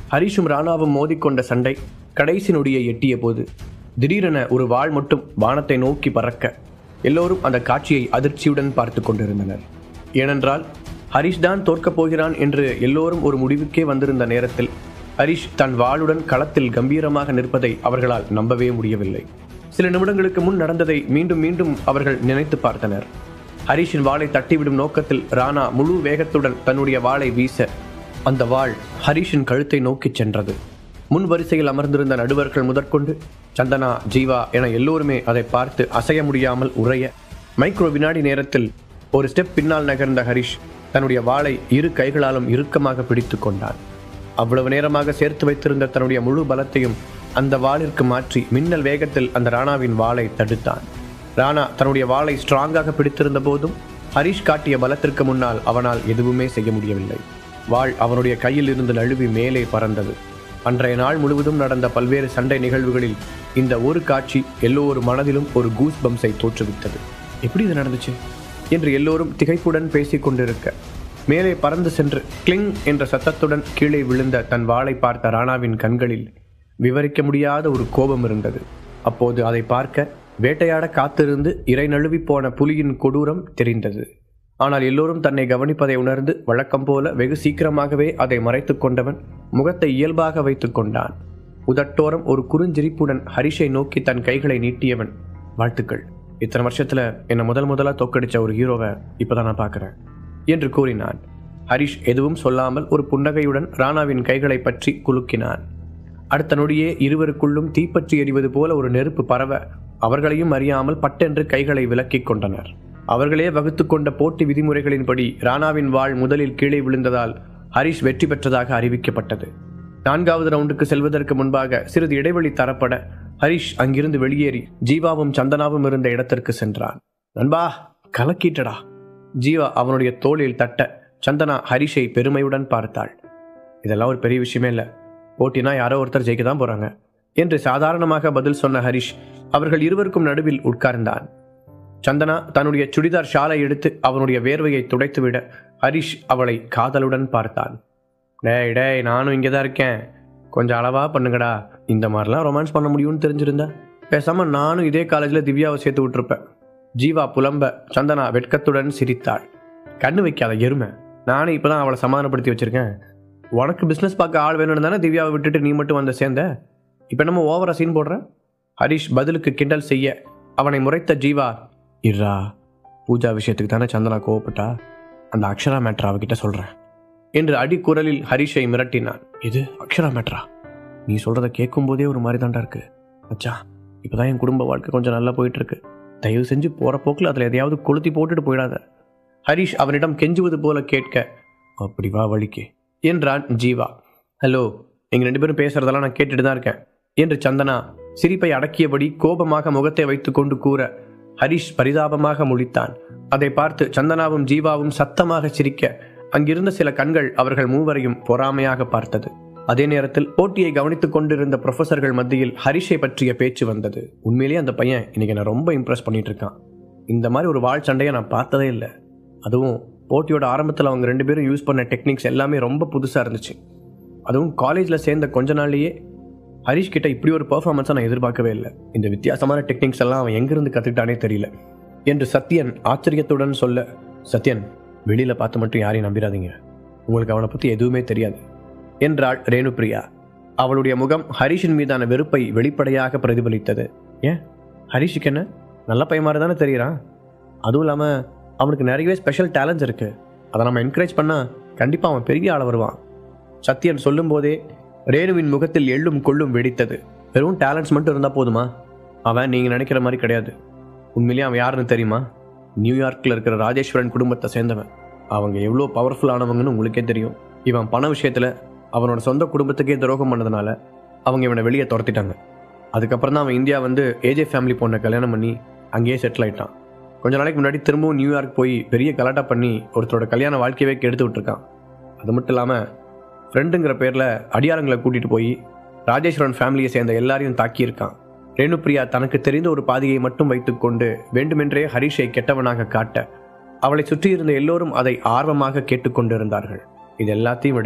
ஹரிஷும் ராணாவும் மோதிக்கொண்ட சண்டை கடைசி நொடியை எட்டிய போது திடீரென ஒரு வாள் மட்டும் வானத்தை நோக்கி பறக்க எல்லோரும் அந்த காட்சியை அதிர்ச்சியுடன் பார்த்து கொண்டிருந்தனர். ஏனென்றால் ஹரிஷ் தான் தோற்கப் போகிறான் என்று எல்லோரும் ஒரு முடிவுக்கே வந்திருந்த நேரத்தில் ஹரிஷ் தன் வாளுடன் களத்தில் கம்பீரமாக நிற்பதை அவர்களால் நம்பவே முடியவில்லை. சில நிமிடங்களுக்கு முன் நடந்ததை மீண்டும் மீண்டும் அவர்கள் நினைத்து பார்த்தனர். ஹரிஷின் வாளை தட்டிவிடும் நோக்கத்தில் ராணா முழு வேகத்துடன் தன்னுடைய வாளை வீச அந்த வாள் ஹரிஷின் கழுத்தை நோக்கி சென்றது. முன் வரிசையில் அமர்ந்திருந்த நடுவர்கள் முதற்கொண்டு சந்தனா, ஜீவா என எல்லோருமே அதை பார்த்து அசைய முடியாமல் உறைய மைக்ரோ வினாடி நேரத்தில் ஒரு ஸ்டெப் பின்னால் நகர்ந்த ஹரிஷ் தன்னுடைய வாளை இரு கைகளாலும் இறுக்கமாக பிடித்து கொண்டான். அவ்வளவு நேரமாக சேர்த்து வைத்திருந்த தன்னுடைய முழு பலத்தையும் அந்த வாளிற்கு மாற்றி மின்னல் வேகத்தில் அந்த ராணாவின் வாளை தடுத்தான். ராணா தன்னுடைய வாளை ஸ்ட்ராங்காக பிடித்திருந்த போதும் ஹரிஷ் காட்டிய பலத்திற்கு முன்னால் அவனால் எதுவுமே செய்ய முடியவில்லை. வாள் அவனுடைய கையில் இருந்து நழுவி மேலே பறந்தது. அன்றைய நாள் முழுவதும் நடந்த பல்வேறு சண்டை நிகழ்வுகளில் இந்த ஒரு காட்சி எல்லோரு மனதிலும் ஒரு கூஸ் பம்ஸை தோற்றுவித்தது. எப்படி இது நடந்துச்சு என்று எல்லோரும் திகைப்புடன் பேசிக் கொண்டிருக்க மேலே பறந்து சென்று கிளிங் என்ற சத்தத்துடன் கீழே விழுந்த தன் வாளை பார்த்த ராணாவின் கண்களில் விவரிக்க முடியாத ஒரு கோபம் இருந்தது. அப்போது அதை பார்க்க வேட்டையாட காத்திருந்து இறை நழுவி போன புலியின் கொடூரம் தெரிந்தது. ஆனால் எல்லோரும் தன்னை கவனிப்பதை உணர்ந்து வழக்கம் போல வெகு சீக்கிரமாகவே அதை மறைத்து கொண்டவன் முகத்தை இயல்பாக வைத்துக் கொண்டான். உதட்டோரம் ஒரு குறுஞ்சிரிப்புடன் ஹரிஷை நோக்கி தன் கைகளை நீட்டியவன், வாழ்த்துக்கள், இத்தனை வருஷத்துல என்னை முதலா தோக்கடிச்ச ஒரு ஹீரோவை இப்பதான் நான் பார்க்கிறேன் என்று கூறினான். ஹரிஷ் எதுவும் சொல்லாமல் ஒரு புன்னகையுடன் ராணாவின் கைகளை பற்றி குலுக்கினான். அடுத்த நொடியே இருவருக்குள்ளும் தீப்பற்றி எறிவது போல ஒரு நெருப்பு பரவ அவர்களையும் அறியாமல் பட்டென்று கைகளை விலக்கிக் கொண்டனர். அவர்களே வகுத்து கொண்ட போட்டி விதிமுறைகளின்படி ராணாவின் வாள் முதலில் கீழே விழுந்ததால் ஹரிஷ் வெற்றி பெற்றதாக அறிவிக்கப்பட்டது. 4வது ரவுண்டுக்கு செல்வதற்கு முன்பாக சிறிது இடைவெளி தரப்பட ஹரிஷ் அங்கிருந்து வெளியேறி ஜீவாவும் சந்தனாவும் இருந்த இடத்திற்கு சென்றான். நண்பா, கலக்கிட்டடா. ஜீவா அவனுடைய தோளில் தட்ட சந்தனா ஹரிஷை பெருமையுடன் பார்த்தாள். இதெல்லாம் ஒரு பெரிய விஷயமே இல்லை, போட்டினா யாரோ ஒருத்தர் ஜெயிக்க தான் போறாங்க என்று சாதாரணமாக பதில் சொன்ன ஹரிஷ் அவர்கள் இருவருக்கும் நடுவில் உட்கார்ந்தான். சந்தனா தன்னுடைய சுடிதார் ஷாலை எடுத்து அவனுடைய வேர்வையை துடைத்துவிட ஹரிஷ் அவளை காதலுடன் பார்த்தான். டேய் டேய், நானும் இங்கே தான் இருக்கேன், கொஞ்சம் அளவா பண்ணுங்கடா. இந்த மாதிரிலாம் ரொமான்ஸ் பண்ண முடியும்னு தெரிஞ்சிருந்தா பேசாம நானும் இதே காலேஜில் திவ்யாவை சேர்த்து விட்டுருப்பேன். ஜீவா புலம்ப சந்தனா வெட்கத்துடன் சிரித்தாள். கண்ணு வைக்காத எருமை, நானும் இப்போதான் அவளை சமாதானப்படுத்தி வச்சிருக்கேன். உனக்கு பிஸ்னஸ் பார்க்க ஆள் வேணும்னு தானே திவ்யாவை விட்டுட்டு நீ மட்டும் வந்து சேர்ந்த, இப்போ நம்ம ஓவரா சீன் போடுற? ஹரிஷ் பதிலுக்கு கிண்டல் செய்ய அவனை முறைத்த ஜீவா, இர்ரா, பூஜா விஷயத்துக்கு தானே சந்தனா கோவப்பட்டா, அந்த அக்ஷரா மேட்ரா அவகிட்ட சொல்கிறேன் என்று அடிக்குரலில் ஹரிஷை மிரட்டினான். இது அக்ஷரா மேட்ரா? நீ சொல்கிறத கேட்கும் போதே ஒரு மாதிரி தாண்டா இருக்கு அச்சா. இப்போ தான் என் குடும்ப வாழ்க்கை கொஞ்சம் நல்லா போயிட்டுருக்கு, தயவு செஞ்சு போகிற போக்கில் அதில் எதையாவது கொளுத்தி போட்டுட்டு போயிடாத. ஹரிஷ் அவனிடம் கெஞ்சுவது போல கேட்க, அப்படி வா வழிக்கு என்றான் ஜீவா. ஹலோ, எங்கள் 2 பேரும் பேசுறதெல்லாம் நான் கேட்டுட்டு தான் இருக்கேன் என்று சந்தனா சிரிப்பை அடக்கியபடி கோபமாக முகத்தை வைத்துக் கொண்டு கூற ஹரிஷ் பரிதாபமாக முழித்தான். அதை பார்த்து சந்தனாவும் ஜீவாவும் சத்தமாக சிரிக்க அங்கிருந்த சில கண்கள் அவர்கள் மூவரையும் பொறாமையாக பார்த்தது. அதே நேரத்தில் போட்டியை கவனித்துக் கொண்டிருந்த ப்ரொஃபசர்கள் மத்தியில் ஹரிஷை பற்றிய பேச்சு வந்தது. உண்மையிலேயே அந்த பையன் இன்னைக்கு நான் ரொம்ப இம்ப்ரெஸ் பண்ணிட்டு இருக்கான். இந்த மாதிரி ஒரு வாழ் சண்டையை நான் பார்த்ததே இல்லை. அதுவும் போட்டியோட ஆரம்பத்தில் அவங்க 2 பேரும் யூஸ் பண்ண டெக்னிக்ஸ் எல்லாமே ரொம்ப புதுசாக இருந்துச்சு. அதுவும் காலேஜில் சேர்ந்த கொஞ்ச நாள்லேயே ஹரிஷ் கிட்ட இப்படி ஒரு பர்ஃபார்மன்ஸை நான் எதிர்பார்க்கவே இல்லை. இந்த வித்தியாசமான டெக்னிக்ஸ் எல்லாம் அவன் எங்கிருந்து கற்றுக்கிட்டானே தெரியல என்று சத்யன் ஆச்சரியத்துடன் சொல்ல, சத்யன், வெளியில் பார்த்து மட்டும் யாரையும் நம்பிடாதீங்க, உங்களுக்கு அவனை பற்றி எதுவுமே தெரியாது என்றாள் ரேணுபிரியா. அவளுடைய முகம் ஹரிஷின் மீதான வெறுப்பை வெளிப்படையாக பிரதிபலித்தது. ஏன், ஹரிஷுக்கு என்ன, நல்ல பையன் மாதிரி தானே தெரிகிறான். அதுவும் இல்லாமல் அவனுக்கு நிறையவே ஸ்பெஷல் டேலண்ட்ஸ் இருக்குது. அதை நம்ம என்கரேஜ் பண்ணால் கண்டிப்பாக அவன் பெரிய ஆள வருவான். சத்யன் சொல்லும் போதே ரேணுவின் முகத்தில் எள்ளும் கொள்ளும் வெடித்தது. வெறும் டேலண்ட்ஸ் மட்டும் இருந்தால் போதுமா? அவன் நீங்கள் நினைக்கிற மாதிரி கிடையாது. உண்மையிலேயே அவன் யாருன்னு தெரியுமா? நியூயார்க்கில் இருக்கிற ராஜேஸ்வரன் குடும்பத்தை சேர்ந்தவன். அவங்க எவ்வளோ பவர்ஃபுல்லானவங்கன்னு உங்களுக்கே தெரியும். இவன் பண விஷயத்தில் அவனோட சொந்த குடும்பத்துக்கே துரோகம் பண்ணதுனால அவங்க இவனை வெளியே துரத்திட்டாங்க. அதுக்கப்புறம் தான் அவன் இந்தியா வந்து ஏஜே ஃபேமிலி பொண்ணை கல்யாணம் பண்ணி அங்கேயே செட்டில் ஆகிட்டான். கொஞ்ச நாளைக்கு முன்னாடி திரும்பவும் நியூயார்க் போய் பெரிய கலாட்டா பண்ணி ஒருத்தரோட கல்யாண வாழ்க்கையவே கெடுத்து விட்டுருக்கான். அது மட்டும் இல்லாமல் ஃப்ரெண்டுங்கிற பேரில் அடியாரங்களை கூட்டிகிட்டு போய் ராஜேஸ்வரன் ஃபேமிலியை சேர்ந்த எல்லாரையும் தாக்கியிருக்கான். ரேணுபிரியா தனக்கு தெரிந்த ஒரு பாதியை மட்டும் வைத்துக்கொண்டு வேண்டுமென்றே ஹரிஷை கெட்டவனாக காட்ட அவளை சுற்றியிருந்த எல்லோரும் அதை ஆர்வமாக கேட்டுக்கொண்டிருந்தார்கள். இது எல்லாத்தையும் விட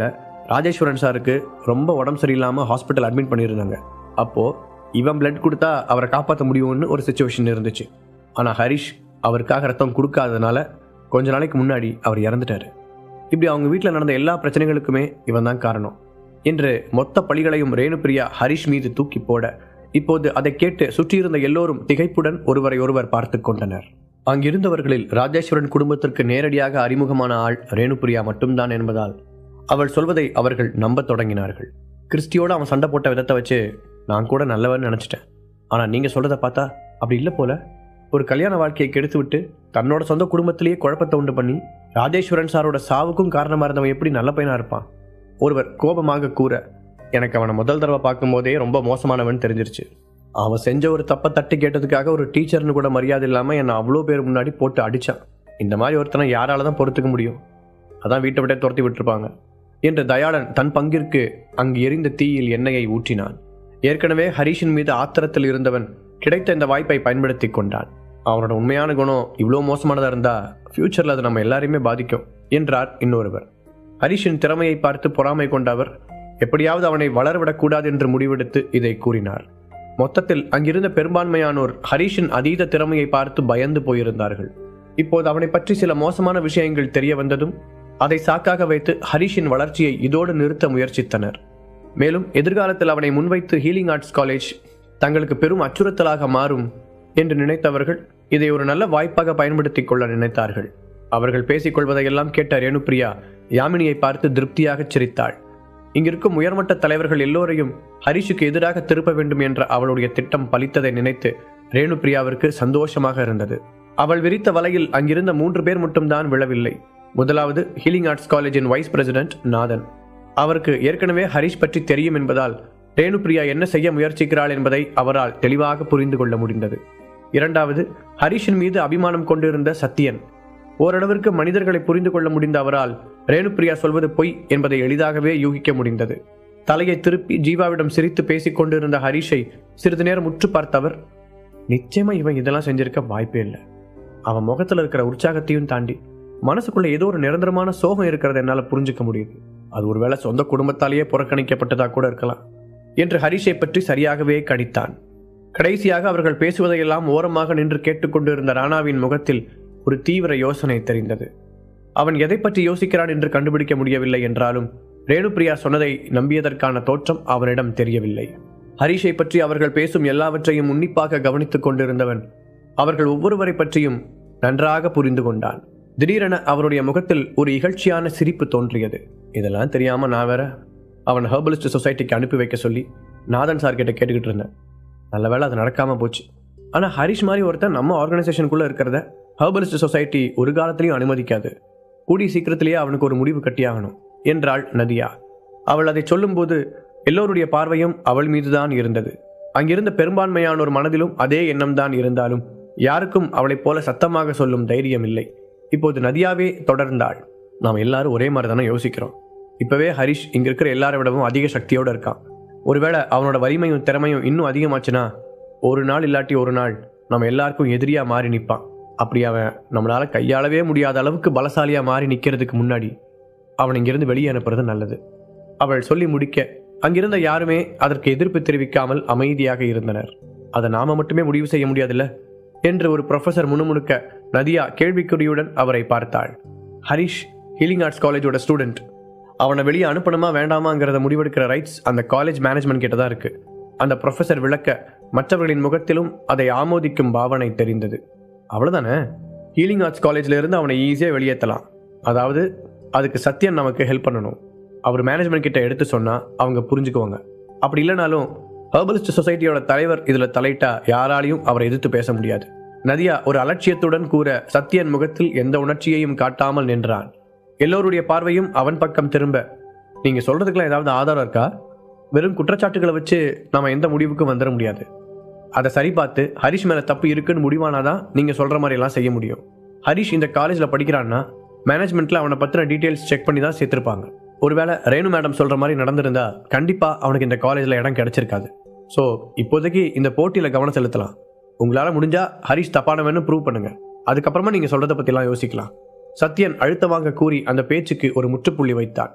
ராஜேஸ்வரன் சாருக்கு ரொம்ப உடம்பு சரியில்லாமல் ஹாஸ்பிட்டல் அட்மிட் பண்ணியிருந்தாங்க. அப்போது இவன் பிளட் கொடுத்தா அவரை காப்பாற்ற முடியும்னு ஒரு சுச்சுவேஷன் இருந்துச்சு. ஆனால் ஹரிஷ் அவருக்காக ரத்தம் கொடுக்காததுனால கொஞ்ச நாளைக்கு முன்னாடி அவர் இறந்துட்டார். இப்படி அவங்க வீட்டில் நடந்த எல்லா பிரச்சனைகளுக்குமே இவன் தான் காரணம் என்று மொத்த பழிகளையும் ரேணுபிரியா ஹரிஷ் மீது தூக்கி போட, இப்போது அதை கேட்டு சுற்றியிருந்த எல்லோரும் திகைப்புடன் ஒருவரை ஒருவர் பார்த்து கொண்டனர். அங்கிருந்தவர்களில் ராஜேஸ்வரன் குடும்பத்திற்கு நேரடியாக அறிமுகமான ஆள் ரேணுபிரியா மட்டும்தான் என்பதால் அவள் சொல்வதை அவர்கள் நம்ப தொடங்கினார்கள். கிறிஸ்டியோடு அவன் சண்டை போட்ட விதத்தை வச்சு நான் கூட நல்லவன்னு நினச்சிட்டேன். ஆனால் நீங்கள் சொல்கிறத பார்த்தா அப்படி இல்லை போல. ஒரு கல்யாண வாழ்க்கையை கெடுத்து விட்டு தன்னோட சொந்த குடும்பத்திலேயே குழப்பத்தை உண்டு பண்ணி ராஜேஸ்வரன் சாரோட சாவுக்கும் காரணமாக இருந்தவன் எப்படி நல்ல பையனாக இருப்பான்? ஒருவர் கோபமாக கூற, எனக்கு அவனை முதல் தடவை பார்க்கும்போதே ரொம்ப மோசமானவன் தெரிஞ்சிருச்சு. அவன் செஞ்ச ஒரு தப்பை தட்டி கேட்டதுக்காக ஒரு டீச்சர்னு கூட மரியாதை இல்லாமல் என்னை அவ்வளோ பேர் முன்னாடி போட்டு அடித்தான். இந்த மாதிரி ஒருத்தனை யாரால தான் பொறுத்துக்க முடியும்? அதான் வீட்டை விட்டே துரத்தி விட்டுருப்பாங்க என்று தயாளன் தன் பங்கிற்கு அங்கு எரிந்த தீயில் எண்ணெயை ஊற்றினான். ஏற்கனவே ஹரிஷின் மீது ஆத்திரத்தில் இருந்தவன் கிடைத்த இந்த வாய்ப்பை பயன்படுத்தி கொண்டான். அவனோட உண்மையான குணம் இவ்வளோ மோசமானதாக இருந்தால் ஃப்யூச்சரில் அது நம்ம எல்லாரையுமே பாதிக்கும் என்றார் இன்னொருவர். ஹரிஷின் திறமையை பார்த்து பொறாமை கொண்ட அவர் எப்படியாவது அவனை வளரவிடக்கூடாது என்று முடிவெடுத்து இதை கூறினார். மொத்தத்தில் அங்கிருந்த பெரும்பான்மையானோர் ஹரிஷின் அதீத திறமையை பார்த்து பயந்து போயிருந்தார்கள். இப்போது அவனை பற்றி சில மோசமான விஷயங்கள் தெரிய வந்ததும் அதை சாக்காக வைத்து ஹரிஷின் வளர்ச்சியை இதோடு நிறுத்த முயற்சித்தனர். மேலும் எதிர்காலத்தில் அவனை முன்வைத்து ஹீலிங் ஆர்ட்ஸ் காலேஜ் தங்களுக்கு பெரும் அச்சுறுத்தலாக மாறும் என்று நினைத்தவர்கள் இதை ஒரு நல்ல வாய்ப்பாக பயன்படுத்தி கொள்ள நினைத்தார்கள். அவர்கள் பேசிக்கொள்வதையெல்லாம் கேட்ட ரேணுபிரியா யாமினியை பார்த்து திருப்தியாக சிரித்தாள். இங்கிருக்கும் உயர்மட்ட தலைவர்கள் எல்லோரையும் ஹரிஷுக்கு எதிராக திருப்ப வேண்டும் என்ற அவளுடைய திட்டம் பலித்ததை நினைத்து ரேணுபிரியாவிற்கு சந்தோஷமாக இருந்தது. அவள் விரித்த வலையில் அங்கிருந்த 3 பேர் மட்டும்தான் விழவில்லை. முதலாவது ஹீலிங் ஆர்ட்ஸ் காலேஜின் வைஸ் பிரசிடென்ட் நாதன். அவருக்கு ஏற்கனவே ஹரிஷ் பற்றி தெரியும் என்பதால் ரேணுபிரியா என்ன செய்ய முயற்சிக்கிறாள் என்பதை அவரால் தெளிவாக புரிந்து கொள்ள முடிந்தது. இரண்டாவது, ஹரிஷின் மீது அபிமானம் கொண்டிருந்த சத்தியன். ஓரளவிற்கு மனிதர்களை புரிந்து கொள்ள முடிந்த அவரால் ரேணுபிரியா சொல்வது பொய் என்பதை எளிதாகவே யூகிக்க முடிந்தது. தலையை திருப்பி ஜீவாவிடம் சிரித்து பேசிக் கொண்டிருந்த ஹரிஷை சிறிது நேரம் உற்று பார்த்தவர், நிச்சயமா இவன் இதெல்லாம் செஞ்சிருக்க வாய்ப்பே இல்லை. அவன் முகத்தில் இருக்கிற உற்சாகத்தையும் தாண்டி மனசுக்குள்ள ஏதோ ஒரு நிரந்தரமான சோகம் இருக்கிறத என்னால் புரிஞ்சுக்க முடியுது. அது ஒருவேளை சொந்த குடும்பத்தாலேயே புறக்கணிக்கப்பட்டதா கூட இருக்கலாம் என்று ஹரிஷை பற்றி சரியாகவே கணித்தான். கடைசியாக அவர்கள் பேசுவதையெல்லாம் ஓரமாக நின்று கேட்டுக்கொண்டிருந்த ராணாவின் முகத்தில் ஒரு தீவிர யோசனை தெரிந்தது. அவன் எதை பற்றி யோசிக்கிறான் என்று கண்டுபிடிக்க முடியவில்லை என்றாலும் ரேணுபிரியா சொன்னதை நம்பியதற்கான தோற்றம் அவனிடம் தெரியவில்லை. ஹரிஷை பற்றி அவர்கள் பேசும் எல்லாவற்றையும் உன்னிப்பாக கவனித்துக் கொண்டிருந்தவன் அவர்கள் ஒவ்வொருவரை பற்றியும் நன்றாக புரிந்து கொண்டான். திடீரென அவருடைய முகத்தில் ஒரு இகழ்ச்சியான சிரிப்பு தோன்றியது. இதெல்லாம் தெரியாம நான் வேற அவன் ஹெர்பலிஸ்ட் சொசைட்டிக்கு அனுப்பி வைக்க சொல்லி நாதன் சார் கிட்ட கேட்டுக்கிட்டு இருந்தேன். நல்ல வேளை அது நடக்காம போச்சு. ஆனால் ஹரிஷ் மாதிரி ஒருத்தன் நம்ம ஆர்கனைசேஷனுக்குள்ள இருக்கிறத ஹெர்பலிஸ்ட் சொசைட்டி ஒரு காலத்திலையும் அனுமதிக்காது. கூடிய சீக்கிரத்திலேயே அவனுக்கு ஒரு முடிவு கட்டியாகணும் என்றாள் நதியா. அவள் அதை சொல்லும்போது எல்லோருடைய பார்வையும் அவள் மீதுதான் இருந்தது. அங்கிருந்த பெரும்பான்மையானோர் மனதிலும் அதே எண்ணம் தான் இருந்தாலும் யாருக்கும் அவளைப் போல சத்தமாக சொல்லும் தைரியம் இல்லை. இப்போது நதியாவே தொடர்ந்தாள், நாம் எல்லாரும் ஒரே மாதிரி தானே யோசிக்கிறோம். இப்பவே ஹரிஷ் இங்க இருக்கிற எல்லாரை விடவும் அதிக சக்தியோடு இருக்கான். ஒருவேளை அவனோட வலிமையும் திறமையும் இன்னும் அதிகமாச்சுன்னா ஒரு நாள் இல்லாட்டி ஒரு நாள் நம்ம எல்லாருக்கும் எதிரியா மாறி நிற்பான். அப்படி அவன் நம்மளால கையாளவே முடியாத அளவுக்கு பலசாலியா மாறி நிற்கிறதுக்கு முன்னாடி அவன் இங்கிருந்து வெளியே அனுப்புறது நல்லது. அவள் சொல்லி முடிக்க அங்கிருந்த யாருமே அதற்கு எதிர்ப்பு தெரிவிக்காமல் அமைதியாக இருந்தனர். அதை நாம மட்டுமே முடிவு செய்ய முடியாதுல்ல என்று ஒரு ப்ரொஃபசர் முணுமுணுக்க நதியா கேள்விக்குறியுடன் அவரை பார்த்தாள். ஹரிஷ் ஹீலிங் ஆர்ட்ஸ் காலேஜோட ஸ்டூடெண்ட். அவனை வெளியே அனுப்பணுமா வேண்டாமாங்கிறத முடிவெடுக்கிற ரைட்ஸ் அந்த காலேஜ் மேனேஜ்மெண்ட் கிட்ட தான் இருக்கு. அந்த ப்ரொஃபசர் விளக்க மற்றவர்களின் முகத்திலும் அதை ஆமோதிக்கும் பாவனை தெரிந்தது. அவ்வளோதானே, ஹீலிங் ஆர்ட்ஸ் காலேஜில் இருந்து அவனை ஈஸியாக வெளியேற்றலாம். அதாவது அதுக்கு சத்யன் நமக்கு ஹெல்ப் பண்ணணும். அவர் மேனேஜ்மெண்ட் கிட்ட எடுத்து சொன்னால் அவங்க புரிஞ்சுக்குவாங்க. அப்படி இல்லைனாலும் ஹெர்பலிஸ்ட் சொசைட்டியோட தலைவர் இதில் தலையிட்டா யாராலையும் அவரை எதிர்த்து பேச முடியாது. நதியா ஒரு அலட்சியத்துடன் கூற சத்யன் முகத்தில் எந்த உணர்ச்சியையும் காட்டாமல் நின்றான். எல்லோருடைய பார்வையும் அவன் பக்கம் திரும்ப, நீங்கள் சொல்கிறதுக்கெல்லாம் ஏதாவது ஆதாரம் இருக்கா? வெறும் குற்றச்சாட்டுகளை வச்சு நம்ம எந்த முடிவுக்கும் வந்துட முடியாது. அதை சரி பார்த்து ஹரிஷ் மேலே தப்பு இருக்குன்னு முடிவானாதான் நீங்கள் சொல்கிற மாதிரிலாம் செய்ய முடியும். ஹரிஷ் இந்த காலேஜில் படிக்கிறான்னா மேனேஜ்மெண்ட்டில் அவனை பற்றின டீட்டெயில்ஸ் செக் பண்ணி தான் சேர்த்துருப்பாங்க. ஒருவேளை ரேணு மேடம் சொல்கிற மாதிரி நடந்திருந்தா கண்டிப்பாக அவனுக்கு இந்த காலேஜில் இடம் கிடைச்சிருக்காது. ஸோ இப்போதைக்கு இந்த போட்டியில் கவனம் செலுத்தலாம். உங்களால் முடிஞ்சால் ஹரிஷ் தப்பானவன்னு ப்ரூவ் பண்ணுங்கள். அதுக்கப்புறமா நீங்கள் சொல்கிறத பற்றிலாம் யோசிக்கலாம். சத்யன் அழுத்தமாக கூறி அந்த பேச்சுக்கு ஒரு முற்றுப்புள்ளி வைத்தான்.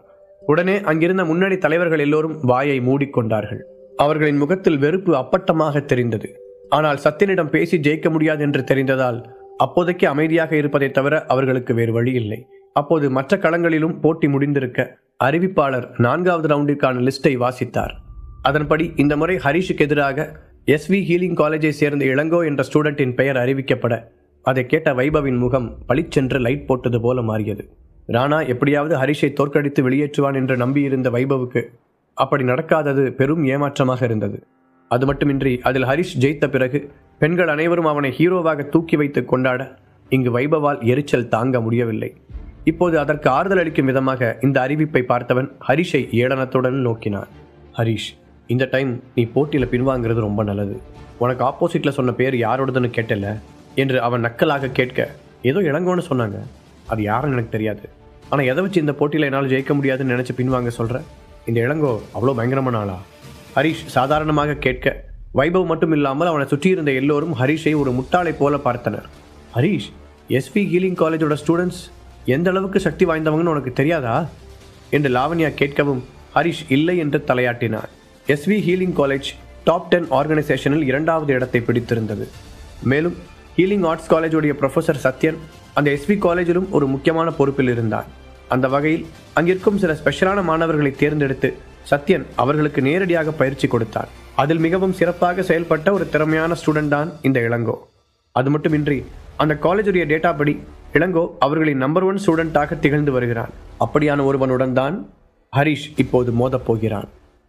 உடனே அங்கிருந்த முன்னணி தலைவர்கள் எல்லோரும் வாயை மூடிக்கொண்டார்கள். அவர்களின் முகத்தில் வெறுப்பு அப்பட்டமாக தெரிந்தது. ஆனால் சத்தியனிடம் பேசி ஜெயிக்க முடியாது என்று தெரிந்ததால் அப்போதைக்கு அமைதியாக இருப்பதை தவிர அவர்களுக்கு வேறு வழி இல்லை. அப்போது மற்ற களங்களிலும் போட்டி முடிந்திருக்க அறிவிப்பாளர் 4வது ரவுண்டிற்கான லிஸ்டை வாசித்தார். அதன்படி இந்த முறை ஹரிஷுக்கு எதிராக SV ஹீலிங் காலேஜை சேர்ந்த இளங்கோ என்ற ஸ்டூடெண்டின் பெயர் அறிவிக்கப்பட அதை கேட்ட வைபவின் முகம் பளிச்சென்று லைட் போட்டது போல மாறியது. ராணா எப்படியாவது ஹரிஷை தோற்கடித்து வெளியேற்றுவான் என்று நம்பியிருந்த வைபவுக்கு அப்படி நடக்காதது பெரும் ஏமாற்றமாக இருந்தது. அது மட்டுமின்றி அதில் ஹரிஷ் ஜெயித்த பிறகு பெண்கள் அனைவரும் அவனை ஹீரோவாக தூக்கி வைத்து கொண்டாட இங்கு வைபவால் எரிச்சல் தாங்க முடியவில்லை. இப்போது அதற்கு ஆறுதல் அளிக்கும் விதமாக இந்த அறிவிப்பை பார்த்தவன் ஹரிஷை ஏளனத்துடன் நோக்கினான். ஹரிஷ், இந்த டைம் நீ போட்டியில் பின்வாங்கிறது ரொம்ப நல்லது. உனக்கு ஆப்போசிட்டில் சொன்ன பேர் யாரோடதுன்னு கேட்டல என்று அவன் நக்கலாக கேட்க, ஏதோ இளங்கோன்னு சொன்னாங்க, அது யாருன்னு எனக்கு தெரியாது. ஆனால் எதை வச்சு இந்த போட்டியில் என்னால் ஜெயிக்க முடியாதுன்னு நினச்சி பின்வாங்க சொல்கிறேன்? இந்த இளங்கோ அவ்வளோ பயங்கரமான ஆளா? ஹரிஷ் சாதாரணமாக கேட்க வைபவ் மட்டும் இல்லாமல் அவனை சுற்றியிருந்த எல்லோரும் ஹரிஷை ஒரு முட்டாளை போல பார்த்தனர். ஹரிஷ், SV ஹீலிங் காலேஜோட ஸ்டூடெண்ட்ஸ் எந்த அளவுக்கு சக்தி வாய்ந்தவங்கன்னு உனக்கு தெரியாதா என்று லாவண்யா கேட்கவும் ஹரிஷ் இல்லை என்று தலையாட்டினார். SV ஹீலிங் காலேஜ் டாப் 10 ஆர்கனைசேஷனில் 2வது இடத்தை பிடித்திருந்தது. மேலும் ஹீலிங் ஆர்ட்ஸ் காலேஜுடைய ப்ரொஃபஸர் சத்யன் அந்த SV காலேஜிலும் ஒரு முக்கியமான பொறுப்பில் இருந்தார். அந்த வகையில் அங்கிருக்கும் சில ஸ்பெஷலான மாணவர்களை தேர்ந்தெடுத்து சத்யன் அவர்களுக்கு நேரடியாக பயிற்சி கொடுத்தார். அதில் மிகவும் சிறப்பாக செயல்பட்ட ஒரு திறமையான ஸ்டூடெண்ட் தான் இந்த இளங்கோ. அது மட்டுமின்றி அந்த காலேஜுடைய டேட்டா படி இளங்கோ அவர்களின் நம்பர் 1 ஸ்டூடெண்டாக திகழ்ந்து வருகிறான். அப்படியான ஒருவனுடன் தான் ஹரிஷ் இப்போது மோதப் போகிறான்.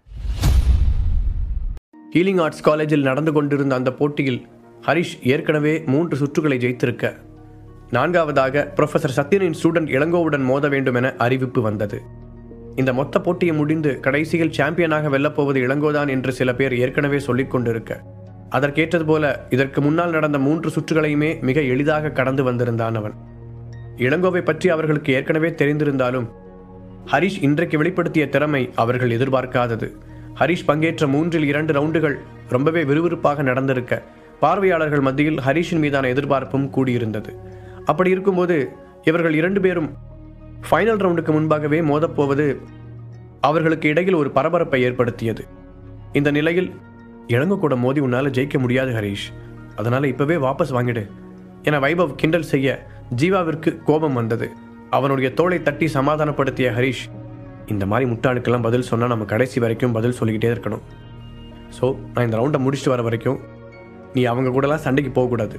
ஹீலிங் ஆர்ட்ஸ் காலேஜில் நடந்து கொண்டிருந்த அந்த போட்டியில் ஹரிஷ் ஏற்கனவே 3 சுற்றுகளை ஜெயித்திருக்க 4வதாக ப்ரொஃபஸர் சத்யனின் ஸ்டூடெண்ட் இளங்கோவுடன் மோத வேண்டும் என அறிவிப்பு வந்தது. இந்த மொத்த போட்டியை முடிந்து கடைசியில் சாம்பியனாக வெல்லப்போவது இளங்கோதான் என்று சில பேர் ஏற்கனவே சொல்லிக் கொண்டிருக்க, அதற்கேற்றது போல இதற்கு முன்னால் நடந்த 3 சுற்றுகளையுமே மிக எளிதாக கடந்து வந்திருந்தான் அவன். இளங்கோவை பற்றி அவர்களுக்கு ஏற்கனவே தெரிந்திருந்தாலும் ஹரிஷ் இன்றைக்கு வெளிப்படுத்திய திறமை அவர்கள் எதிர்பார்க்காதது. ஹரிஷ் பங்கேற்ற 3இல் 2 ரவுண்டுகள் ரொம்பவே விறுவிறுப்பாக நடந்திருக்க பார்வையாளர்கள் மத்தியில் ஹரிஷின் மீதான எதிர்பார்ப்பும் கூடியிருந்தது. அப்படி இருக்கும்போது இவர்கள் 2 பேரும் ஃபைனல் ரவுண்டுக்கு முன்பாகவே மோதப்போவது அவர்களுக்கு இடையில் ஒரு பரபரப்பை ஏற்படுத்தியது. இந்த நிலையில் இளங்கோ கூட மோதி உன்னால் ஜெயிக்க முடியாது ஹரிஷ், அதனால் இப்போவே வாபஸ் வாங்கிடு என வைபவ் கிண்டல் செய்ய ஜீவாவிற்கு கோபம் வந்தது. அவனுடைய தோளை தட்டி சமாதானப்படுத்திய ஹரிஷ், இந்த மாதிரி முட்டாளுக்கெல்லாம் பதில் சொன்னால் நம்ம கடைசி வரைக்கும் பதில் சொல்லிக்கிட்டே இருக்கணும். ஸோ நான் இந்த ரவுண்டை முடிச்சுட்டு வர வரைக்கும் நீ அவங்க கூடலாம் சண்டைக்கு போகக்கூடாது.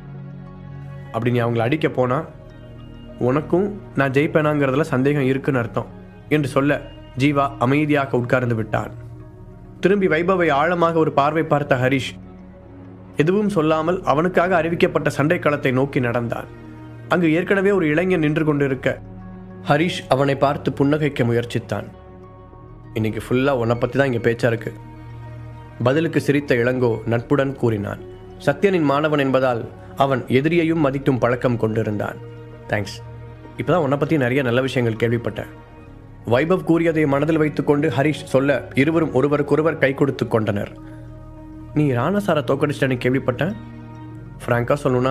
அப்படி நீ அவங்கள அடிக்க போனால் உனக்கும் நான் ஜெயிப்பேனாங்கிறதுல சந்தேகம் இருக்குன்னு அர்த்தம் என்று சொல்ல ஜீவா அமைதியாக உட்கார்ந்து விட்டான். திரும்பி வைபவை ஆழமாக ஒரு பார்வை பார்த்த ஹரிஷ் எதுவும் சொல்லாமல் அவனுக்காக அறிவிக்கப்பட்ட சண்டை களத்தை நோக்கி நடந்தான். அங்கு ஏற்கனவே ஒரு இளைஞன் நின்று கொண்டிருக்க ஹரிஷ் அவனை பார்த்து புன்னகைக்க முயற்சித்தான். இன்னைக்கு ஃபுல்லாக உன்னை பற்றி தான் இங்கே பேச்சா இருக்கு. பதிலுக்கு சிரித்த இளங்கோ நட்புடன் கூறினான். சத்யனின் மாணவன் என்பதால் அவன் எதிரியையும் மதிக்கும் பழக்கம் கொண்டிருந்தான். தேங்க்ஸ், இப்போதான் உன்னை பற்றி நிறைய நல்ல விஷயங்கள் கேள்விப்பட்டேன். வைபவ் கூறியதை மனதில் வைத்துக்கொண்டு ஹரிஷ் சொல்ல இருவரும் ஒருவருக்கொருவர் கை கொடுத்து கொண்டனர். நீ ராணா சாரை தோக்கடிச்சிட்டேன்னு கேள்விப்பட்டேன். ஃப்ராங்காக சொல்லணும்னா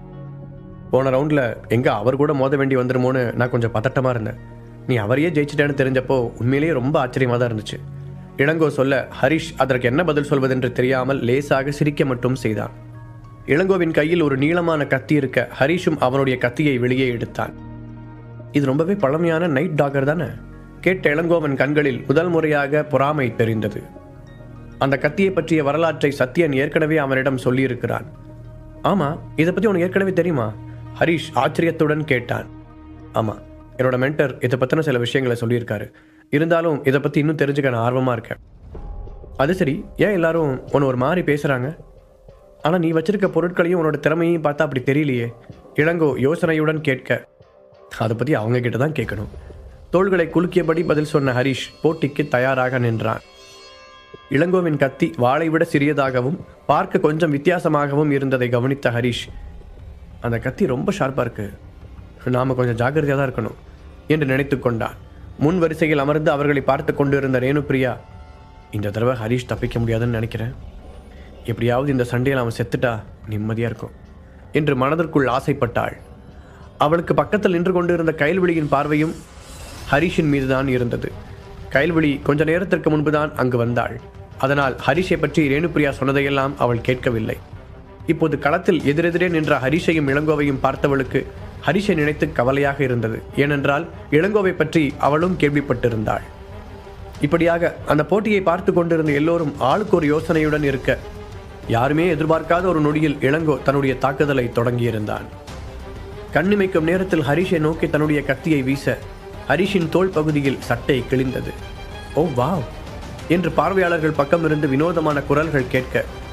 போன ரவுண்டில் எங்கே அவர் கூட மோத வேண்டி வந்துடுமோன்னு நான் கொஞ்சம் பதட்டமாக இருந்தேன். நீ அவரையே ஜெயிச்சிட்டேன்னு தெரிஞ்சப்போ உண்மையிலேயே ரொம்ப ஆச்சரியமாக தான் இருந்துச்சு. இளங்கோ சொல்ல ஹரிஷ் அதற்கு என்ன பதில் சொல்வதென்று தெரியாமல் லேசாக சிரிக்க மட்டும் செய்தான். இளங்கோவின் கையில் ஒரு நீளமான கத்தி இருக்க ஹரிஷும் அவனுடைய கத்தியை வெளியே எடுத்தான். இது ரொம்பவே பழமையான நைட் டாகர் தானே? கேட்ட இளங்கோவன் கண்களில் முதல் முறையாக பொறாமை தெரிந்தது. அந்த கத்தியை பற்றிய வரலாற்றை சத்யன் ஏற்கனவே அவனிடம் சொல்லியிருக்கிறான். ஆமாம், இதை பற்றி உனக்கு ஏற்கனவே தெரியுமா? ஹரிஷ் ஆச்சரியத்துடன் கேட்டான். ஆமாம், என்னோட மென்டர் இதை பற்றின சில விஷயங்களை சொல்லியிருக்காரு. இருந்தாலும் இதை பற்றி இன்னும் தெரிஞ்சுக்க நான் ஆர்வமாக இருக்கேன். அது சரி, ஏன் எல்லாரும் உன்னை ஒரு மாதிரி பேசுகிறாங்க? ஆனால் நீ வச்சிருக்க பொருட்களையும் உன்னோட திறமையையும் பார்த்தா அப்படி தெரியலையே. இளங்கோ யோசனையுடன் கேட்க, அதை பற்றி அவங்க கிட்ட தான் கேட்கணும். தோள்களை குலுக்கியபடி பதில் சொன்ன ஹரிஷ் போட்டிக்கு தயாராக நின்றான். இளங்கோவின் கத்தி வாளை விட சிறியதாகவும் பார்க்க கொஞ்சம் வித்தியாசமாகவும் இருந்ததை கவனித்த ஹரிஷ், அந்த கத்தி ரொம்ப ஷார்ப்பாக இருக்கு, நாம் கொஞ்சம் ஜாக்கிரதையாக தான் இருக்கணும் என்று நினைத்து கொண்டான். முன் வரிசையில் அமர்ந்து அவர்களை பார்த்து கொண்டிருந்த ரேணுபிரியா, இந்த தடவை ஹரிஷ் தப்பிக்க முடியாதுன்னு நினைக்கிறேன். எப்படியாவது இந்த சண்டையில் அவன் செத்துட்டா நிம்மதியாக இருக்கும் என்று மனதிற்குள் ஆசைப்பட்டாள். அவளுக்கு பக்கத்தில் நின்று கொண்டிருந்த கைல்வெளியின் பார்வையும் ஹரிஷின் மீதுதான் இருந்தது. கைல்விழி கொஞ்ச நேரத்திற்கு முன்புதான் அங்கு வந்தாள். அதனால் ஹரிஷை பற்றி ரேணுபிரியா சொன்னதையெல்லாம் அவள் கேட்கவில்லை. இப்போது களத்தில் எதிரெதிரே நின்ற ஹரிஷையும் இளங்கோவையும் பார்த்தவளுக்கு ஹரிஷை நினைத்து கவலையாக இருந்தது. ஏனென்றால் இளங்கோவை பற்றி அவளும் கேள்விப்பட்டிருந்தாள். இப்படியாக அந்த போட்டியை பார்த்து கொண்டிருந்த எல்லோரும் ஆளுக்கு ஒரு யோசனையுடன் இருக்க, யாருமே எதிர்பார்க்காத ஒரு நொடியில் இளங்கோ தன்னுடைய தாக்குதலை தொடங்கியிருந்தான். கண்ணிமைக்கும் நேரத்தில் ஹரிஷை நோக்கி தன்னுடைய கத்தியை வீச ஹரிஷின் தோள் பகுதியில் சட்டை கிழிந்தது. ஓ வாவ் என்று பார்வையாளர்கள் பக்கமிருந்து வினோதமான குரல்கள் கேட்க,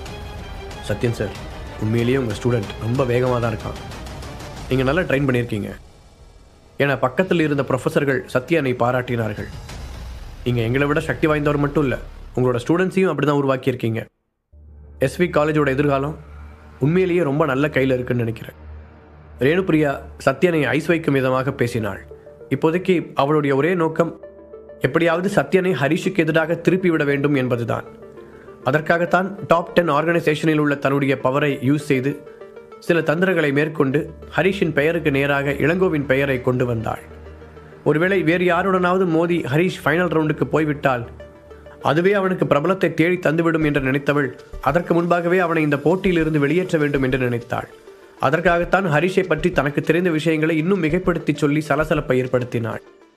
சத்யன் சார், உண்மையிலேயே உங்கள் ஸ்டூடெண்ட் ரொம்ப வேகமாக தான் இருக்கான், நீங்கள் நல்லா ட்ரெயின் பண்ணியிருக்கீங்க என பக்கத்தில் இருந்த ப்ரொஃபஸர்கள் சத்யனை பாராட்டினார்கள். நீங்கள் எங்களை விட சக்தி வாய்ந்தவர் மட்டும் இல்லை, உங்களோட ஸ்டூடெண்ட்ஸையும் அப்படி தான் உருவாக்கியிருக்கீங்க. எஸ்வி காலேஜோட எதிர்காலம் உண்மையிலேயே ரொம்ப நல்ல கையில் இருக்குன்னு நினைக்கிறேன். ரேணுபிரியா சத்யனை ஐஸ் வைக்கும் விதமாக பேசினாள். இப்போதைக்கு அவளுடைய ஒரே நோக்கம் எப்படியாவது சத்யனை ஹரிஷுக்கு எதிராக திருப்பிவிட வேண்டும் என்பதுதான். அதற்காகத்தான் டாப் 10 ஆர்கனைசேஷனில் உள்ள தன்னுடைய பவரை யூஸ் செய்து சில தந்திரங்களை மேற்கொண்டு ஹரிஷின் பெயருக்கு நேராக இளங்கோவின் பெயரை கொண்டு வந்தாள். ஒருவேளை வேறு யாருடனாவது மோதி ஹரிஷ் ஃபைனல் ரவுண்டுக்கு போய்விட்டால் அதுவே அவனுக்கு பிரபலத்தை தேடி தந்துவிடும் என்று நினைத்தவள் அதற்கு முன்பாகவே அவனை இந்த போட்டியிலிருந்து வெளியேற்ற வேண்டும் என்று நினைத்தாள். அதற்காகத்தான் ஹரிஷை பற்றி தனக்கு தெரிந்த விஷயங்களை இன்னும் மிகைப்படுத்தி சொல்லி சலசலப்பை ஏற்படுத்தினாள்.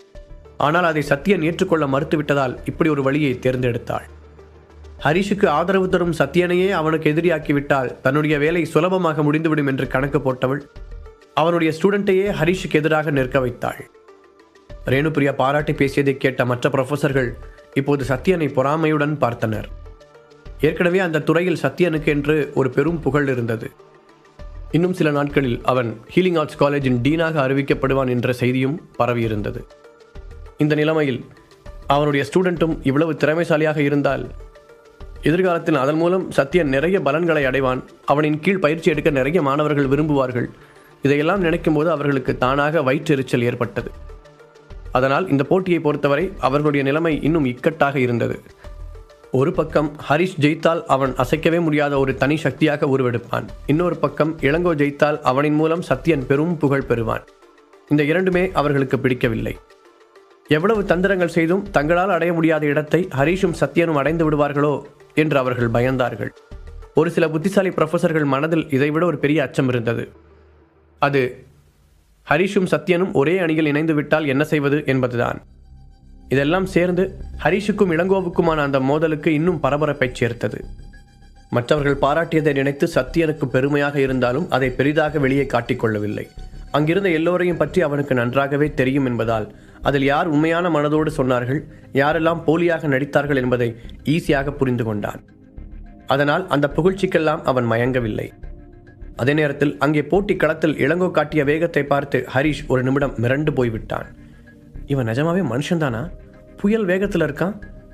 ஆனால் அதை சத்யன் ஏற்றுக்கொள்ள மறுத்துவிட்டதால் இப்படி ஒரு வழியை தேர்ந்தெடுத்தாள். ஹரிஷுக்கு ஆதரவு தரும் சத்யனையே அவனுக்கு எதிரியாக்கிவிட்டால் தன்னுடைய வேலை சுலபமாக முடிந்துவிடும் என்று கணக்கு போட்டவள் அவனுடைய ஸ்டூடெண்ட்டையே ஹரிஷுக்கு எதிராக நிற்க வைத்தாள். ரேணுபிரியா பாராட்டி பேசியதை கேட்ட மற்ற ப்ரொஃபஸர்கள் இப்போது சத்யனை பொறாமையுடன் பார்த்தனர். ஏற்கனவே அந்த துறையில் சத்யனுக்கு என்று ஒரு பெரும் புகழ் இருந்தது. இன்னும் சில நாட்களில் அவன் ஹீலிங் ஆர்ட்ஸ் காலேஜின் டீனாக அறிவிக்கப்படுவான் என்ற செய்தியும் பரவியிருந்தது. இந்த நிலைமையில் அவனுடைய ஸ்டூடெண்ட்டும் இவ்வளவு திறமைசாலியாக இருந்தால் எதிர்காலத்தில் அதன் மூலம் சத்யன் நிறைய பலன்களை அடைவான். அவனின் கீழ் பயிற்சி எடுக்க நிறைய மாணவர்கள் விரும்புவார்கள். இதையெல்லாம் நினைக்கும் போது அவர்களுக்கு தானாக வயிற்றெரிச்சல் ஏற்பட்டது. அதனால் இந்த போட்டியை பொறுத்தவரை அவர்களுடைய நிலைமை இன்னும் இக்கட்டாக இருந்தது. ஒரு பக்கம் ஹரிஷ் ஜெயித்தால் அவன் அசைக்கவே முடியாத ஒரு தனி சக்தியாக உருவெடுப்பான். இன்னொரு பக்கம் இளங்கோ ஜெயித்தால் அவனின் மூலம் சத்யன் பெரும் புகழ் பெறுவான். இந்த இரண்டுமே அவர்களுக்கு பிடிக்கவில்லை. எவ்வளவு தந்திரங்கள் செய்தும் தங்களால் அடைய முடியாத இடத்தை ஹரிஷும் சத்யனும் அடைந்து விடுவார்களோ என்று அவர்கள் பயந்தார்கள். ஒரு சில புத்திசாலி ப்ரொஃபஸர்கள் மனதில் இதைவிட ஒரு பெரிய அச்சம் இருந்தது. அது ஹரிஷும் சத்யனும் ஒரே அணியில் இணைந்து விட்டால் என்ன செய்வது என்பதுதான். இதெல்லாம் சேர்ந்து ஹரிஷுக்கும் இளங்கோவுக்குமான அந்த மோதலுக்கு இன்னும் பரபரப்பை சேர்த்தது. மற்றவர்கள் பாராட்டியதை நினைத்து சத்யனுக்கு பெருமையாக இருந்தாலும் அதை பெரிதாக வெளியே காட்டிக்கொள்ளவில்லை. அங்கிருந்த எல்லோரையும் பற்றி அவனுக்கு நன்றாகவே தெரியும் என்பதால் அதில் யார் உண்மையான மனதோடு சொன்னார்கள், யாரெல்லாம் போலியாக நடித்தார்கள் என்பதை ஈஸியாக புரிந்து கொண்டான். அதனால் அந்த புகழ்ச்சிக்கெல்லாம் அவன் மயங்கவில்லை. அதே நேரத்தில் அங்கே போட்டி களத்தில் இளங்கோ காட்டிய வேகத்தை பார்த்து ஹரிஷ் ஒரு நிமிடம் மிரண்டு போய்விட்டான். இவன் நிஜமாவே மனுஷன்தானா? புயல் வேகத்தில் இருக்கான்.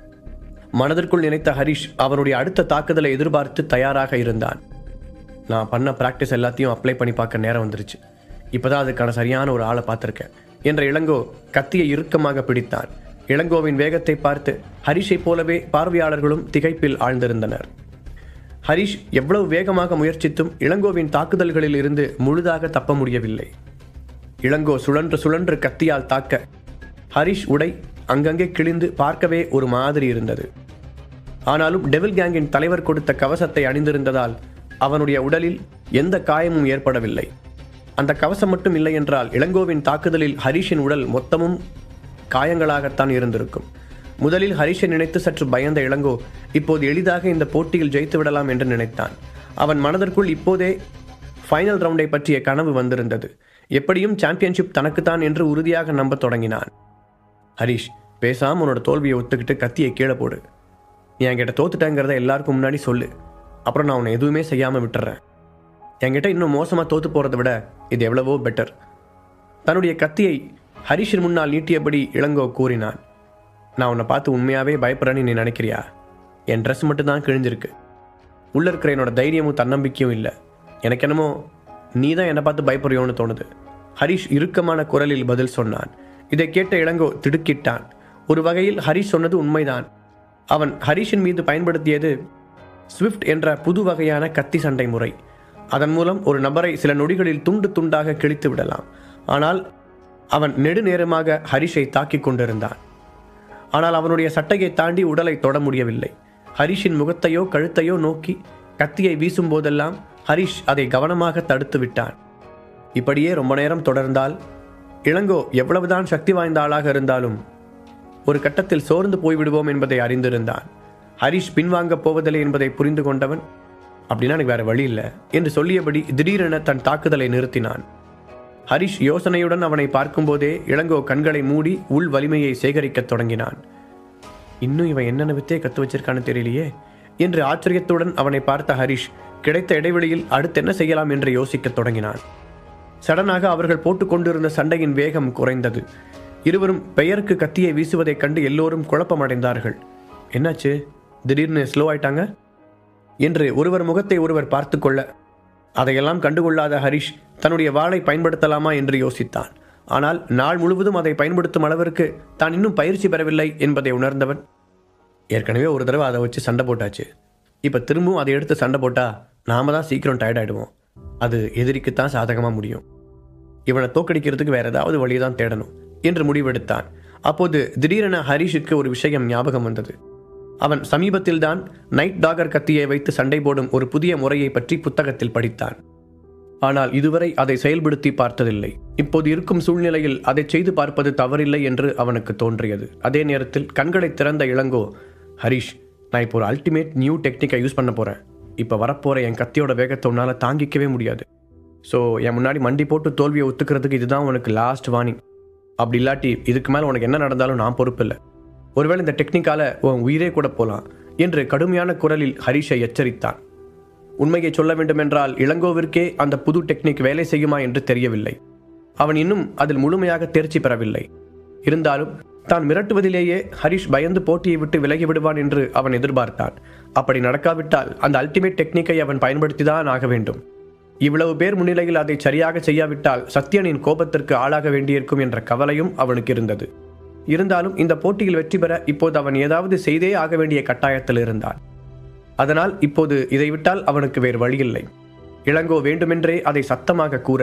மனதிற்குள் நினைத்த ஹரிஷ் அவனுடைய அடுத்த தாக்குதலை எதிர்பார்த்து தயாராக இருந்தான். நான் பண்ண பிராக்டிஸ் எல்லாத்தையும் அப்ளை பண்ணி பார்க்க நேரம் வந்துருச்சு. இப்போதான் அதுக்கான சரியான ஒரு ஆளை பார்த்துருக்கேன் என்ற இளங்கோ கத்தியை இறுக்கமாக பிடித்தான். இளங்கோவின் வேகத்தை பார்த்து ஹரிஷை போலவே பார்வையாளர்களும் திகைப்பில் ஆழ்ந்திருந்தனர். ஹரிஷ் எவ்வளவு வேகமாக முயற்சித்தும் இளங்கோவின் தாக்குதல்களில் இருந்து முழுதாக தப்ப முடியவில்லை. இளங்கோ சுழன்று சுழன்று கத்தியால் தாக்க ஹரிஷ் உடை அங்கங்கே கிழிந்து பார்க்கவே ஒரு மாதிரி இருந்தது. ஆனாலும் டெவில் கேங்கின் தலைவர் கொடுத்த கவசத்தை அணிந்திருந்ததால் அவனுடைய உடலில் எந்த காயமும் ஏற்படவில்லை. அந்த கவசம் மட்டும் இல்லை என்றால் இளங்கோவின் தாக்குதலில் ஹரிஷின் உடல் மொத்தமும் காயங்களாகத்தான் இருந்திருக்கும். முதலில் ஹரிஷை நினைத்து சற்று பயந்த இளங்கோ இப்போது எளிதாக இந்த போட்டியில் ஜெயித்து விடலாம் என்று நினைத்தான். அவன் மனதிற்குள் இப்போதே ஃபைனல் ரவுண்டை பற்றிய கனவு வந்திருந்தது. எப்படியும் சாம்பியன்ஷிப் தனக்குத்தான் என்று உறுதியாக நம்ப தொடங்கினான். ஹரிஷ், பேசாம உன்னோட தோல்வியை ஒத்துக்கிட்டு கத்தியை கீழே போடு. நீ என்கிட்ட தோத்துட்டேங்கிறத எல்லாருக்கும் முன்னாடி சொல்லு. அப்புறம் நான் உன்னை எதுவுமே செய்யாமல் விட்டுறேன். என்கிட்ட இன்னும் மோசமாக தோற்று போகிறத விட இது எவ்வளவோ பெட்டர். தன்னுடைய கத்தியை ஹரிஷின் முன்னால் நீட்டியபடி இளங்கோ கூறினான். நான் உன்னை பார்த்து உண்மையாகவே பயப்படுறேன்னு நீ நினைக்கிறியா? என் ட்ரெஸ் மட்டும்தான் கிழிஞ்சிருக்கு. உள்ளே இருக்கிற என்னோட தைரியமும் தன்னம்பிக்கையும் இல்லை. எனக்கு என்னமோ நீ தான் என்னை பார்த்து பயப்படுறியோன்னு தோணுது. ஹரிஷ் இறுக்கமான குரலில் பதில் சொன்னான். இதை கேட்ட இளங்கோ திடுக்கிட்டான். ஒரு வகையில் ஹரிஷ் சொன்னது உண்மைதான். அவன் ஹரிஷின் மீது பயன்படுத்தியது ஸ்விஃப்ட் என்ற புது வகையான கத்தி சண்டை முறை. அதன் மூலம் ஒரு நபரை சில நொடிகளில் துண்டு துண்டாக கிழித்து விடலாம். ஆனால் அவன் நெடுநேரமாக ஹரிஷை தாக்கி கொண்டிருந்தான். ஆனால் அவனுடைய சட்டையை தாண்டி உடலை தொட முடியவில்லை. ஹரிஷின் முகத்தையோ கழுத்தையோ நோக்கி கத்தியை வீசும் போதெல்லாம் ஹரிஷ் அதை கவனமாக தடுத்து விட்டான். இப்படியே ரொம்ப நேரம் தொடர்ந்தால் இளங்கோ எவ்வளவுதான் சக்தி வாய்ந்த ஆளாக இருந்தாலும் ஒரு கட்டத்தில் சோர்ந்து போய்விடுவோம் என்பதை அறிந்திருந்தான். ஹரிஷ் பின்வாங்கப் போவதில்லை என்பதை புரிந்து கொண்டவன், அப்படின்னா எனக்கு வேற வழி இல்லை என்று சொல்லியபடி திடீரென தன் தாக்குதலை நிறுத்தினான். ஹரிஷ் யோசனையுடன் அவனை பார்க்கும்போதே இளங்கோ கண்களை மூடி உள் வலிமையை சேகரிக்கத் தொடங்கினான். இன்னும் இவன் என்னென்ன வித்தே கத்து வச்சிருக்கான்னு தெரியலையே என்று ஆச்சரியத்துடன் அவனை பார்த்த ஹரிஷ் கிடைத்த இடைவெளியில் அடுத்து என்ன செய்யலாம் என்று யோசிக்கத் தொடங்கினான். சடனாக அவர்கள் போட்டுக்கொண்டிருந்த சண்டையின் வேகம் குறைந்தது. இருவரும் பெயருக்கு கத்தியை வீசுவதைக் கண்டு எல்லோரும் குழப்பமடைந்தார்கள். என்னாச்சு, திடீர்னு ஸ்லோ ஆயிட்டாங்க என்று ஒருவர் முகத்தை ஒருவர் பார்த்து கொள்ள, அதையெல்லாம் கண்டுகொள்ளாத ஹரிஷ் தன்னுடைய வாளை பயன்படுத்தலாமா என்று யோசித்தான். ஆனால் நாள் முழுவதும் அதை பயன்படுத்தும் அளவிற்கு தான் இன்னும் பயிற்சி பெறவில்லை என்பதை உணர்ந்தவன், ஏற்கனவே ஒரு தடவை அதை வச்சு சண்டை போட்டாச்சு, இப்போ திரும்பவும் அதை எடுத்து சண்டை போட்டால் நாம தான் சீக்கிரம் டயர்டாயிடுவோம், அது எதிரிக்குத்தான் சாதகமாக முடியும், இவனை தோக்கடிக்கிறதுக்கு வேற ஏதாவது வழியை தான் தேடணும் என்று முடிவெடுத்தான். அப்போது திடீரென ஹரிஷுக்கு ஒரு விஷயம் ஞாபகம் வந்தது. அவன் சமீபத்தில்தான் நைட் டாகர் கத்தியை வைத்து சண்டை போடும் ஒரு புதிய முறையை பற்றி புத்தகத்தில் படித்தான். ஆனால் இதுவரை அதை செயல்படுத்தி பார்த்ததில்லை. இப்போது இருக்கும் சூழ்நிலையில் அதை செய்து பார்ப்பது தவறில்லை என்று அவனுக்கு தோன்றியது. அதே நேரத்தில் கண்களை திறந்த இளங்கோ, ஹரிஷ், நான் இப்போ ஒரு அல்டிமேட் நியூ டெக்னிக்கை யூஸ் பண்ண போகிறேன். இப்போ வரப்போகிற என் கத்தியோட வேகத்தை உன்னால் தாங்கிக்கவே முடியாது. ஸோ என் முன்னாடி மண்டி போட்டு தோல்வியை ஒத்துக்கிறதுக்கு இதுதான் உனக்கு லாஸ்ட் வார்னிங். அப்படி இல்லாட்டி இதுக்கு மேலே உனக்கு என்ன நடந்தாலும் நான் பொறுப்பில்லை. ஒருவேளை இந்த டெக்னிக்கால உன் உயிரே கூட போகலாம் என்று கடுமையான குரலில் ஹரிஷை எச்சரித்தான். உண்மையை சொல்ல வேண்டுமென்றால் இளங்கோவிற்கே அந்த புது டெக்னிக் வேலை செய்யுமா என்று தெரியவில்லை. அவன் இன்னும் அதில் முழுமையாக தேர்ச்சி பெறவில்லை. இருந்தாலும் தான் மிரட்டுவதிலேயே ஹரிஷ் பயந்து போட்டியை விட்டு விலகி விடுவான் என்று அவன் எதிர்பார்த்தான். அப்படி நடக்காவிட்டால் அந்த அல்டிமேட் டெக்னிக்கை அவன் பயன்படுத்திதான் ஆக வேண்டும். இவ்வளவு பேர் முன்னிலையில் அதை சரியாக செய்யாவிட்டால் சத்யனின் கோபத்திற்கு ஆளாக வேண்டியிருக்கும் என்ற கவலையும் அவனுக்கு இருந்தது. இருந்தாலும் இந்த போட்டியில் வெற்றி பெற இப்போது அவன் ஏதாவது செய்தே ஆக வேண்டிய கட்டாயத்தில் இருந்தான். அதனால் இப்போது இதை விட்டால் அவனுக்கு வேறு வழியில்லை. இளங்கோ வேண்டுமென்றே அதை சத்தமாக கூற,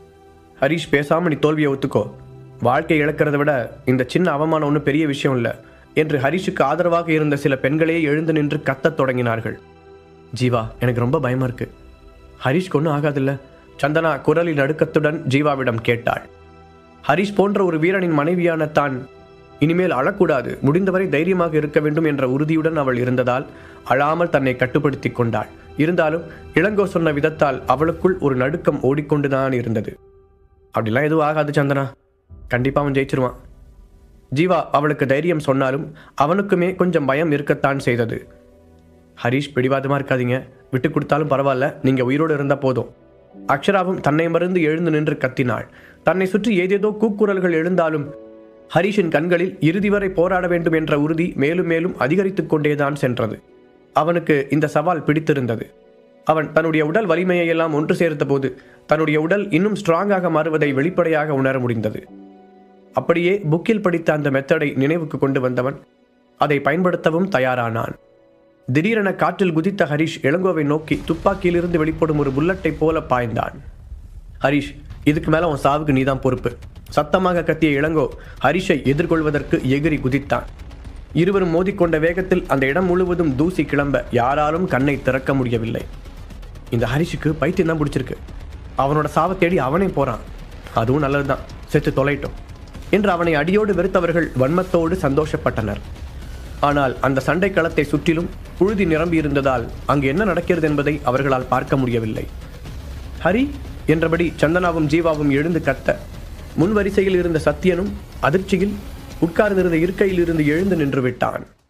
ஹரிஷ், பேசாம நீ தோல்வியை ஒத்துக்கோ, வாழ்க்கை இழக்கிறத விட இந்த சின்ன அவமானம் ஒன்றும் பெரிய விஷயம் இல்லை என்று ஹரிஷுக்கு ஆதரவாக இருந்த சில பெண்களே எழுந்து நின்று கத்தத் தொடங்கினார்கள். ஜீவா, எனக்கு ரொம்ப பயமா இருக்கு. ஹரிஷ்க்கு ஒன்றும் ஆகாதில்ல? சந்தனா குரலின் நடுக்கத்துடன் ஜீவாவிடம் கேட்டாள். ஹரிஷ் போன்ற ஒரு வீரனின் மனைவியான தான் இனிமேல் அழக்கூடாது, முடிந்தவரை தைரியமாக இருக்க வேண்டும் என்ற உறுதியுடன் அவள் இருந்ததால் அழாமல் தன்னை கட்டுப்படுத்தி கொண்டாள். இருந்தாலும் இளங்கோ சொன்ன விதத்தால் அவளுக்குள் ஒரு நடுக்கம் ஓடிக்கொண்டுதான் இருந்தது. அப்படிலாம் எதுவும் ஆகாது சந்தனா, கண்டிப்பாக அவன் ஜெயிச்சிருவான். ஜீவா அவளுக்கு தைரியம் சொன்னாலும் அவனுக்குமே கொஞ்சம் பயம் இருக்கத்தான் செய்தது. ஹரிஷ், பிடிவாதமாக இருக்காதீங்க, விட்டு கொடுத்தாலும் பரவாயில்ல, நீங்கள் உயிரோடு இருந்தால் போதும். அக்ஷராவும் தன்னை மறந்து எழுந்து நின்று கத்தினாள். தன்னை சுற்றி ஏதேதோ கூக்குரல்கள் எழுந்தாலும் ஹரிஷின் கண்களில் இறுதி வரை போராட வேண்டும் என்ற உறுதி மேலும் மேலும் அதிகரித்துக் கொண்டேதான் சென்றது. அவனுக்கு இந்த சவால் பிடித்திருந்தது. அவன் தன்னுடைய உடல் வலிமையெல்லாம் ஒன்று சேர்த்த போது தன்னுடைய உடல் இன்னும் ஸ்ட்ராங்காக மாறுவதை வெளிப்படையாக உணர முடிந்தது. அப்படியே புக்கில் படித்த அந்த மெத்தடை நினைவுக்கு கொண்டு வந்தவன் அதை பயன்படுத்தவும் தயாரானான். திடீரென காற்றில் குதித்த ஹரிஷ் இளங்கோவை நோக்கி துப்பாக்கியிலிருந்து வெளிப்படும் ஒரு புல்லட்டை போல பாய்ந்தான். ஹரிஷ், இதுக்கு மேல உன் சாவுக்கு நீதான் பொறுப்பு, சத்தமாக கத்திய இளங்கோ ஹரிஷை எதிர்கொள்வதற்கு எகிரி குதித்தான். இருவரும் மோதிக்கொண்ட வேகத்தில் அந்த இடம் முழுவதும் தூசி கிளம்ப யாராலும் கண்ணை திறக்க முடியவில்லை. இந்த ஹரிஷுக்கு பைத்தியம் தான் பிடிச்சிருக்கு, அவனோட சாவை தேடி அவனே போறான், அதுவும் நல்லதுதான், செத்து தொலைட்டோம் என்று அவனை அடியோடு வெறுத்தவர்கள் வன்மத்தோடு சந்தோஷப்பட்டனர். ஆனால் அந்த சண்டை களத்தை சுற்றிலும் புழுதி நிரம்பியிருந்ததால் அங்கு என்ன நடக்கிறது என்பதை அவர்களால் பார்க்க முடியவில்லை. ஹரி என்றபடி சந்தனாவும் ஜீவாவும் எழுந்து கத்த, முன் வரிசையில் இருந்த சத்யனும் அதிர்ச்சியில் உட்கார்ந்திருந்த இருக்கையில் இருந்து எழுந்து நின்று விட்டான்.